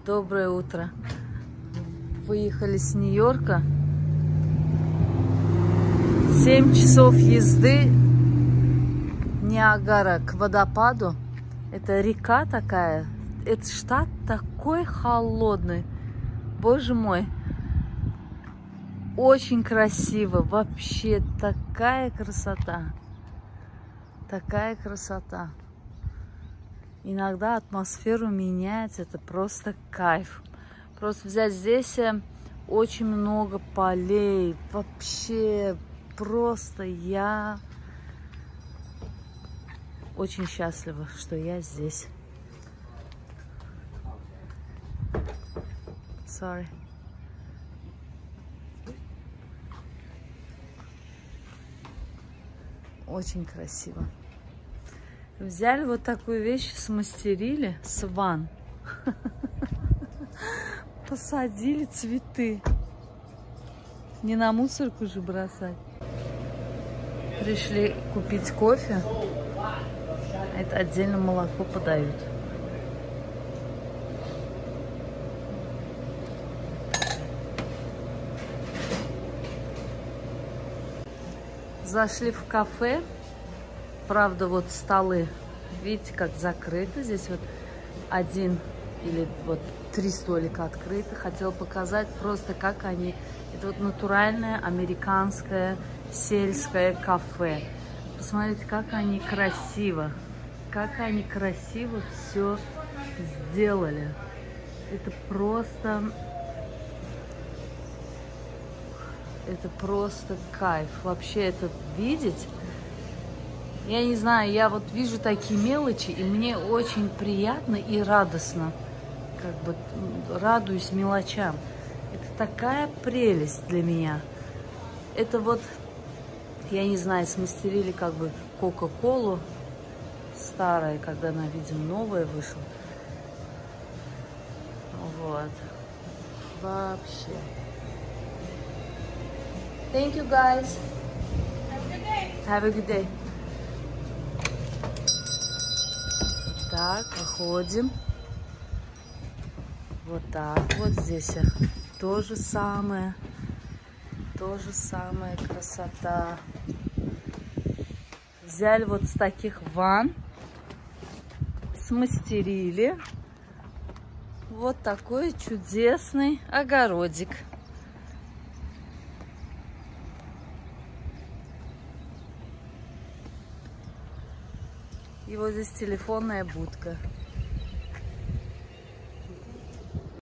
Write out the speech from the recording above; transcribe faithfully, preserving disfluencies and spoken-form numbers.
Доброе утро. Выехали с Нью-Йорка. семь часов езды. Ниагара к водопаду. Это река такая. Этот штат такой холодный. Боже мой. Очень красиво. Вообще такая красота. Такая красота. Иногда атмосферу менять, это просто кайф. Просто взять здесь очень много полей. Вообще просто я очень счастлива, что я здесь. Sorry. Очень красиво. Взяли вот такую вещь, смастерили, сван. Посадили цветы. Не на мусорку же бросать. Пришли купить кофе. Это отдельно молоко подают. Зашли в кафе. Правда, вот столы, видите, как закрыты. Здесь вот один или вот три столика открыты. Хотела показать просто, как они... Это вот натуральное американское сельское кафе. Посмотрите, как они красиво, как они красиво все сделали. Это просто... Это просто кайф. Вообще это видеть... Я не знаю, я вот вижу такие мелочи, и мне очень приятно и радостно. Как бы радуюсь мелочам. Это такая прелесть для меня. Это вот, я не знаю, смастерили как бы Кока-Колу старая, когда она, видимо, новая вышла. Вот. Вообще. Thank you, guys. Have a good day. Have a good day. Так, проходим. Вот так вот здесь то же самое. То же самое, красота. Взяли вот с таких ванн, смастерили вот такой чудесный огородик. И вот здесь телефонная будка.